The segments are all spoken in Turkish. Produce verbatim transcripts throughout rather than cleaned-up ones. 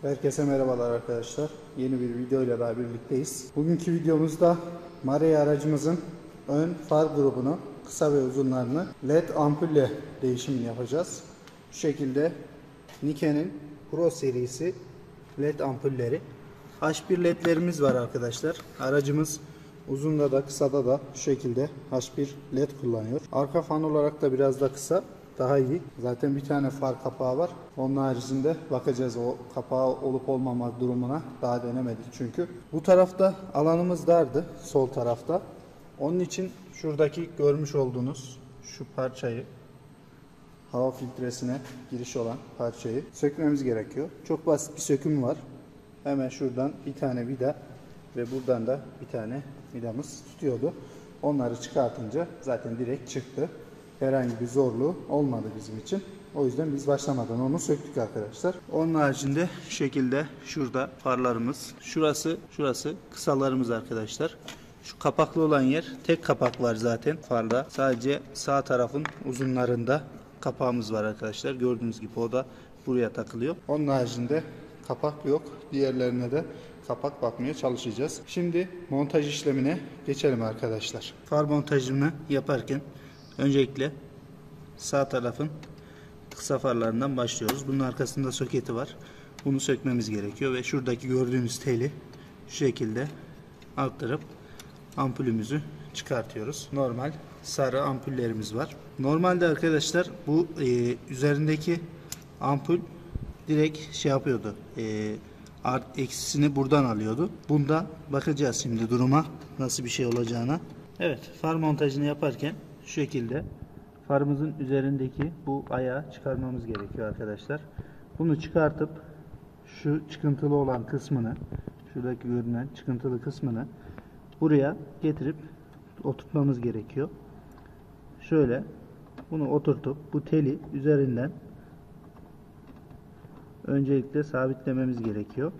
Herkese merhabalar arkadaşlar. Yeni bir video ile daha birlikteyiz. Bugünkü videomuzda Marey aracımızın ön far grubunu, kısa ve uzunlarını led ampulle değişimini yapacağız. Şu şekilde Niken'in Pro serisi led ampulleri. H bir ledlerimiz var arkadaşlar. Aracımız uzunda da kısada da şu şekilde H bir led kullanıyor. Arka fan olarak da biraz da kısa. Daha iyi. Zaten bir tane far kapağı var. Onun haricinde bakacağız o kapağı olup olmama durumuna. Daha denemedik çünkü. Bu tarafta alanımız dardı. Sol tarafta. Onun için şuradaki görmüş olduğunuz şu parçayı, hava filtresine giriş olan parçayı sökmemiz gerekiyor. Çok basit bir söküm var. Hemen şuradan bir tane vida ve buradan da bir tane vidamız tutuyordu. Onları çıkartınca zaten direkt çıktı. Herhangi bir zorluğu olmadı bizim için. O yüzden biz başlamadan onu söktük arkadaşlar. Onun haricinde şu şekilde şurada farlarımız. Şurası, şurası kısalarımız arkadaşlar. Şu kapaklı olan yer tek kapak var zaten farda. Sadece sağ tarafın uzunlarında kapağımız var arkadaşlar. Gördüğünüz gibi o da buraya takılıyor. Onun haricinde kapak yok. Diğerlerine de kapak bakmaya çalışacağız. Şimdi montaj işlemine geçelim arkadaşlar. Far montajını yaparken öncelikle sağ tarafın kısa farlarından başlıyoruz. Bunun arkasında soketi var. Bunu sökmemiz gerekiyor ve şuradaki gördüğünüz teli şu şekilde aktarıp ampulümüzü çıkartıyoruz. Normal sarı ampullerimiz var. Normalde arkadaşlar bu e, üzerindeki ampul direkt şey yapıyordu. E, art eksisini buradan alıyordu. Bunda bakacağız şimdi duruma, nasıl bir şey olacağına. Evet, far montajını yaparken şu şekilde farımızın üzerindeki bu ayağı çıkarmamız gerekiyor arkadaşlar. Bunu çıkartıp şu çıkıntılı olan kısmını, şuradaki görünen çıkıntılı kısmını buraya getirip oturtmamız gerekiyor. Şöyle bunu oturtup bu teli üzerinden öncelikle sabitlememiz gerekiyor.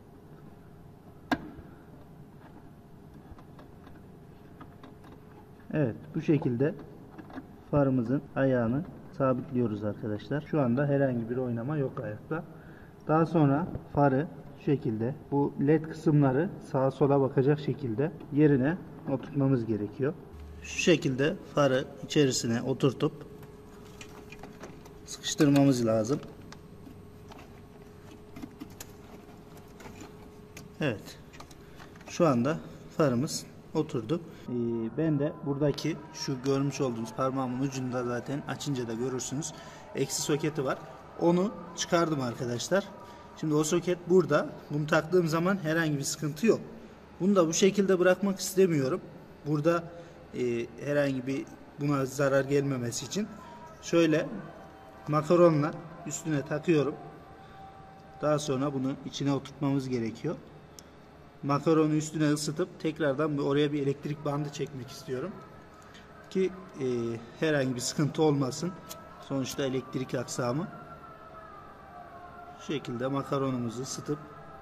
Evet, bu şekilde farımızın ayağını sabitliyoruz arkadaşlar. Şu anda herhangi bir oynama yok ayakta. Daha sonra farı şu şekilde bu led kısımları sağa sola bakacak şekilde yerine oturtmamız gerekiyor. Şu şekilde farı içerisine oturtup sıkıştırmamız lazım. Evet. Şu anda farımız oturdu. Ee, ben de buradaki şu görmüş olduğunuz parmağımın ucunda zaten açınca da görürsünüz. Eksi soketi var. Onu çıkardım arkadaşlar. Şimdi o soket burada. Bunu taktığım zaman herhangi bir sıkıntı yok. Bunu da bu şekilde bırakmak istemiyorum. Burada e, herhangi bir buna zarar gelmemesi için şöyle makaronla üstüne takıyorum. Daha sonra bunu içine oturtmamız gerekiyor. Makaronu üstüne ısıtıp tekrardan oraya bir elektrik bandı çekmek istiyorum ki e, herhangi bir sıkıntı olmasın. Sonuçta elektrik aksamı. Şu şekilde makaronumuzu ısıtıp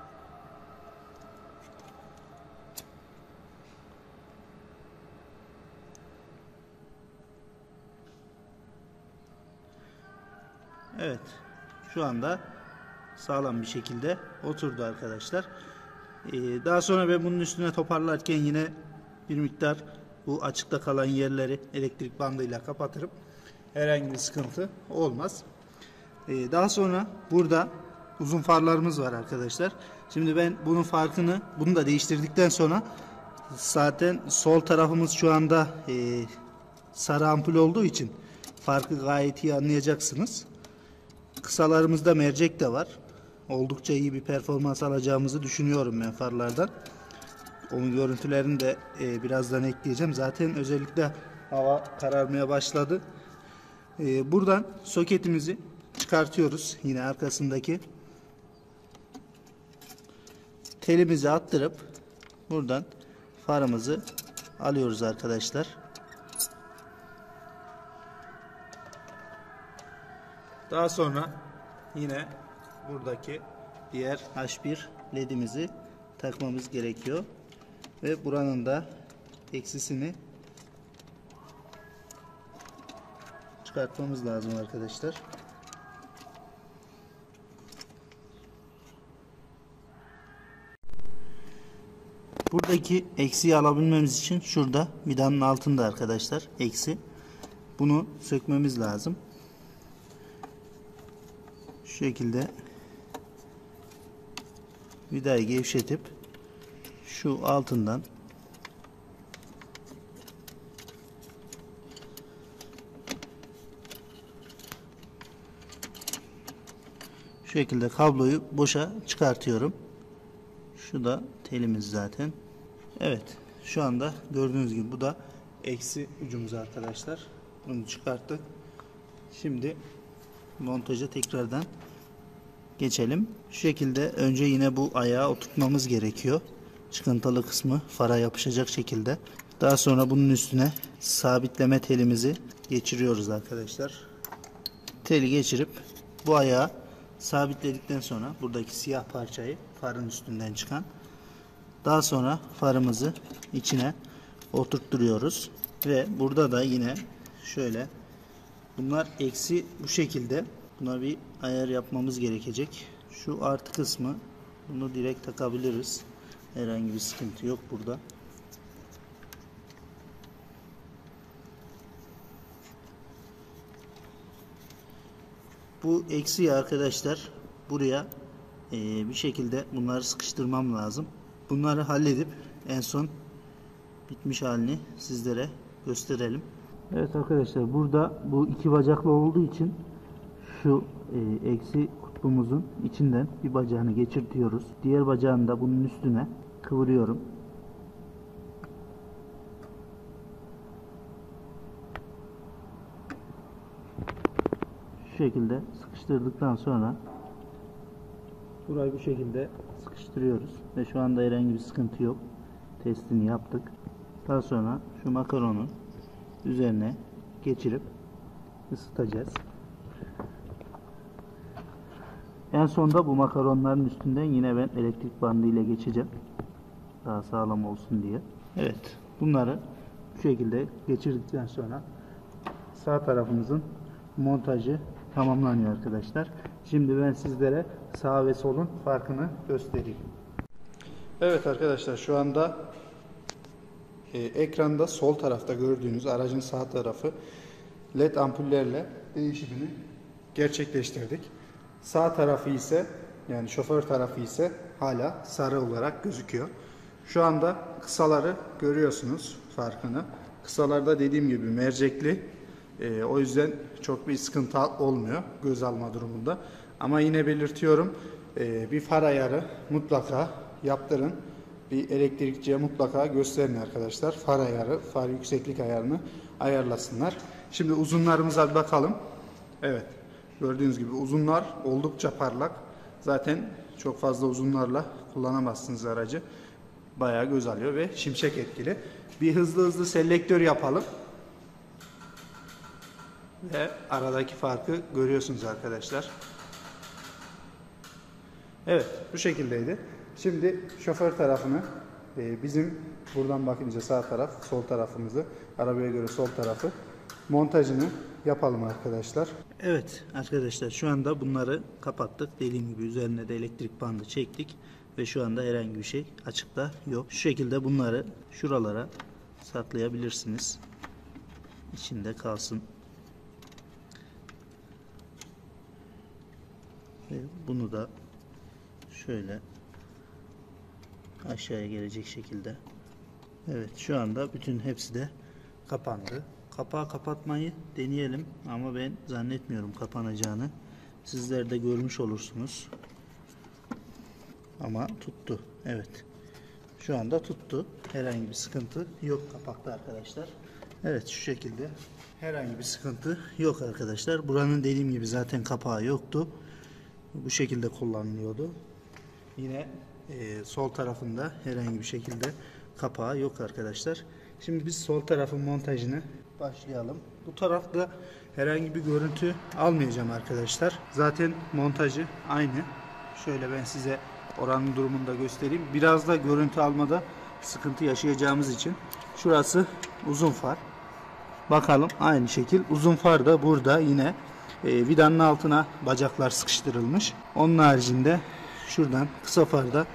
evet, şu anda sağlam bir şekilde oturdu arkadaşlar. Ee, daha sonra ben bunun üstüne toparlarken yine bir miktar bu açıkta kalan yerleri elektrik bandıyla kapatırım. Herhangi bir sıkıntı olmaz. Ee, daha sonra burada uzun farlarımız var arkadaşlar. Şimdi ben bunun farkını, bunu da değiştirdikten sonra zaten sol tarafımız şu anda e, sarı ampul olduğu için farkı gayet iyi anlayacaksınız. Kısalarımızda mercek de var. Oldukça iyi bir performans alacağımızı düşünüyorum ben farlardan. Onun görüntülerini de e, birazdan ekleyeceğim. Zaten özellikle hava kararmaya başladı. E, buradan soketimizi çıkartıyoruz. Yine arkasındaki telimizi attırıp buradan farımızı alıyoruz arkadaşlar. Daha sonra yine buradaki diğer H bir ledimizi takmamız gerekiyor ve buranın da eksisini çıkartmamız lazım arkadaşlar. Buradaki eksiği alabilmemiz için şurada vidanın altında arkadaşlar eksi. Bunu sökmemiz lazım. Şu şekilde vidayı gevşetip şu altından şu şekilde kabloyu boşa çıkartıyorum. Şu da telimiz zaten. Evet, şu anda gördüğünüz gibi bu da eksi ucumuz arkadaşlar. Bunu çıkarttık. Şimdi montaja tekrardan geçelim. Şu şekilde önce yine bu ayağı oturtmamız gerekiyor. Çıkıntılı kısmı fara yapışacak şekilde. Daha sonra bunun üstüne sabitleme telimizi geçiriyoruz arkadaşlar. Teli geçirip bu ayağı sabitledikten sonra buradaki siyah parçayı farın üstünden çıkan, daha sonra farımızı içine oturtturuyoruz ve burada da yine şöyle, bunlar eksi bu şekilde, buna bir ayar yapmamız gerekecek. Şu artı kısmı, bunu direkt takabiliriz, herhangi bir sıkıntı yok burada. Bu eksiği arkadaşlar buraya e, bir şekilde bunları sıkıştırmam lazım. Bunları halledip en son bitmiş halini sizlere gösterelim. Evet arkadaşlar, burada bu iki bacaklı olduğu için şu e, eksi kutbumuzun içinden bir bacağını geçirtiyoruz. Diğer bacağını da bunun üstüne kıvırıyorum. Şu şekilde sıkıştırdıktan sonra burayı bu şekilde sıkıştırıyoruz ve şu anda herhangi bir sıkıntı yok. Testini yaptık. Daha sonra şu makaronu üzerine geçirip ısıtacağız. En sonda bu makaronların üstünden yine ben elektrik bandı ile geçeceğim. Daha sağlam olsun diye. Evet, bunları bu şekilde geçirdikten sonra sağ tarafımızın montajı tamamlanıyor arkadaşlar. Şimdi ben sizlere sağ ve solun farkını göstereyim. Evet arkadaşlar, şu anda e, ekranda sol tarafta gördüğünüz aracın sağ tarafı led ampullerle değişimini gerçekleştirdik. Sağ tarafı ise, yani şoför tarafı ise hala sarı olarak gözüküyor. Şu anda kısaları görüyorsunuz farkını. Kısalarda dediğim gibi mercekli. Ee, o yüzden çok bir sıkıntı olmuyor göz alma durumunda. Ama yine belirtiyorum, e, bir far ayarı mutlaka yaptırın. Bir elektrikçiye mutlaka gösterin arkadaşlar. Far ayarı, far yükseklik ayarını ayarlasınlar. Şimdi uzunlarımıza bir bakalım. Evet, gördüğünüz gibi uzunlar oldukça parlak. Zaten çok fazla uzunlarla kullanamazsınız aracı. Bayağı göz alıyor ve şimşek etkili. Bir hızlı hızlı selektör yapalım. Ve aradaki farkı görüyorsunuz arkadaşlar. Evet, bu şekildeydi. Şimdi şoför tarafını, bizim buradan bakınca sağ taraf, sol tarafımızı, arabaya göre sol tarafı montajını yapalım arkadaşlar. Evet arkadaşlar, şu anda bunları kapattık. Dediğim gibi üzerine de elektrik bandı çektik ve şu anda herhangi bir şey açıkta yok. Şu şekilde bunları şuralara saklayabilirsiniz. İçinde kalsın. Ve bunu da şöyle aşağıya gelecek şekilde. Evet, şu anda bütün hepsi de kapandı. Kapağı kapatmayı deneyelim ama ben zannetmiyorum kapanacağını. Sizler de görmüş olursunuz. Ama tuttu. Evet. Şu anda tuttu. Herhangi bir sıkıntı yok kapakta arkadaşlar. Evet, şu şekilde herhangi bir sıkıntı yok arkadaşlar. Buranın dediğim gibi zaten kapağı yoktu. Bu şekilde kullanılıyordu. Yine e, sol tarafında herhangi bir şekilde kapağı yok arkadaşlar. Şimdi biz sol tarafın montajını başlayalım. Bu tarafta herhangi bir görüntü almayacağım arkadaşlar. Zaten montajı aynı. Şöyle ben size oranın durumunu da göstereyim. Biraz da görüntü almada sıkıntı yaşayacağımız için. Şurası uzun far. Bakalım aynı şekil. Uzun far da burada yine e, vidanın altına bacaklar sıkıştırılmış. Onun haricinde şuradan kısa farda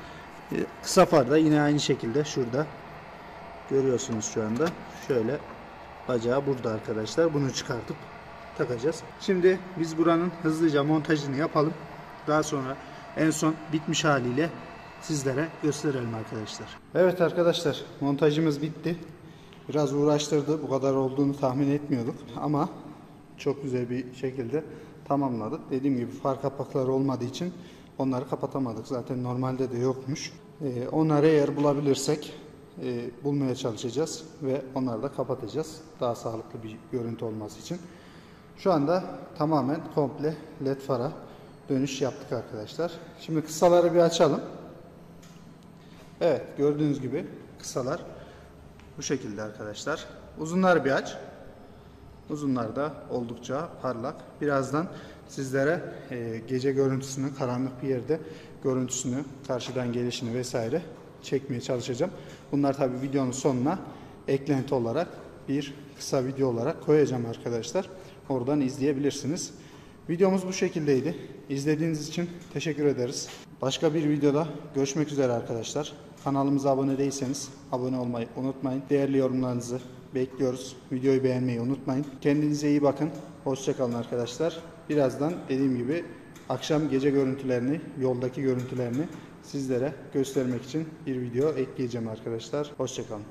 Kısa far da yine aynı şekilde şurada görüyorsunuz şu anda. Şöyle bacağı burada arkadaşlar. Bunu çıkartıp takacağız. Şimdi biz buranın hızlıca montajını yapalım. Daha sonra en son bitmiş haliyle sizlere gösterelim arkadaşlar. Evet arkadaşlar, montajımız bitti. Biraz uğraştırdı. Bu kadar olduğunu tahmin etmiyorduk ama çok güzel bir şekilde tamamladık. Dediğim gibi far kapakları olmadığı için onları kapatamadık. Zaten normalde de yokmuş. Ee, onları eğer bulabilirsek e, bulmaya çalışacağız ve onları da kapatacağız. Daha sağlıklı bir görüntü olması için. Şu anda tamamen komple led fara dönüş yaptık arkadaşlar. Şimdi kısaları bir açalım. Evet, gördüğünüz gibi kısalar bu şekilde arkadaşlar. Uzunları bir aç. Uzunlar da oldukça parlak. Birazdan sizlere e, gece görüntüsünü, karanlık bir yerde görüntüsünü, karşıdan gelişini vesaire çekmeye çalışacağım. Bunlar tabi videonun sonuna eklenti olarak bir kısa video olarak koyacağım arkadaşlar. Oradan izleyebilirsiniz. Videomuz bu şekildeydi. İzlediğiniz için teşekkür ederiz. Başka bir videoda görüşmek üzere arkadaşlar. Kanalımıza abone değilseniz abone olmayı unutmayın. Değerli yorumlarınızı bekliyoruz. Videoyu beğenmeyi unutmayın. Kendinize iyi bakın. Hoşça kalın arkadaşlar. Birazdan dediğim gibi akşam gece görüntülerini, yoldaki görüntülerini sizlere göstermek için bir video ekleyeceğim arkadaşlar. Hoşça kalın.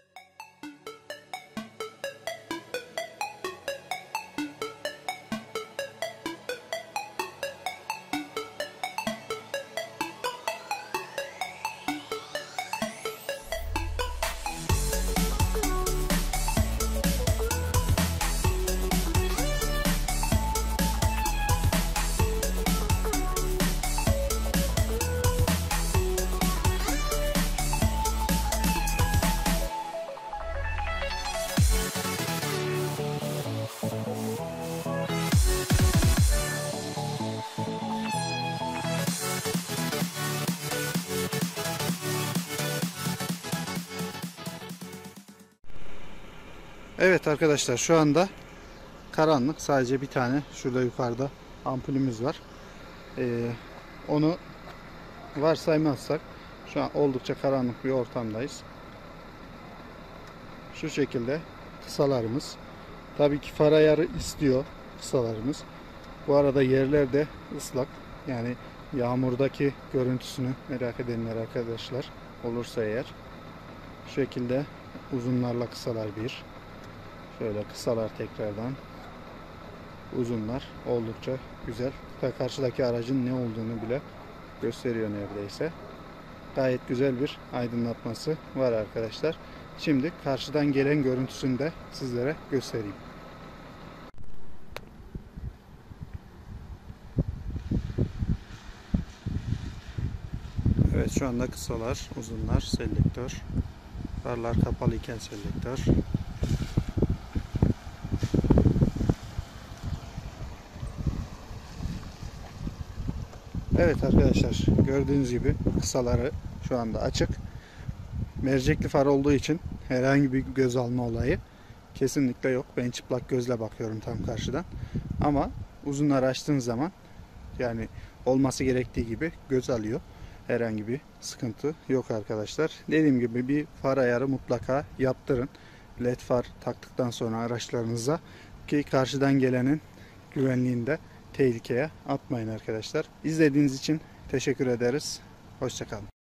Evet arkadaşlar, şu anda karanlık, sadece bir tane şurada yukarıda ampulümüz var. Ee, onu varsaymazsak şu an oldukça karanlık bir ortamdayız. Şu şekilde kısalarımız. Tabii ki far ayarı istiyor kısalarımız. Bu arada yerler de ıslak. Yani yağmurdaki görüntüsünü merak edenler arkadaşlar olursa eğer. Şu şekilde uzunlarla kısalar bir. Şöyle kısalar tekrardan. Uzunlar oldukça güzel. Ve karşıdaki aracın ne olduğunu bile gösteriyor neredeyse. Gayet güzel bir aydınlatması var arkadaşlar. Şimdi karşıdan gelen görüntüsünü de sizlere göstereyim. Evet, şu anda kısalar, uzunlar, selektör. Farlar kapalı iken selektör. Evet arkadaşlar, gördüğünüz gibi kısaları şu anda açık. Mercekli far olduğu için herhangi bir göz alma olayı kesinlikle yok. Ben çıplak gözle bakıyorum tam karşıdan. Ama uzunları açtığınız zaman yani olması gerektiği gibi göz alıyor. Herhangi bir sıkıntı yok arkadaşlar. Dediğim gibi bir far ayarı mutlaka yaptırın. led far taktıktan sonra araçlarınıza, ki karşıdan gelenin güvenliğinde tehlikeye atmayın arkadaşlar. İzlediğiniz için teşekkür ederiz. Hoşça kalın.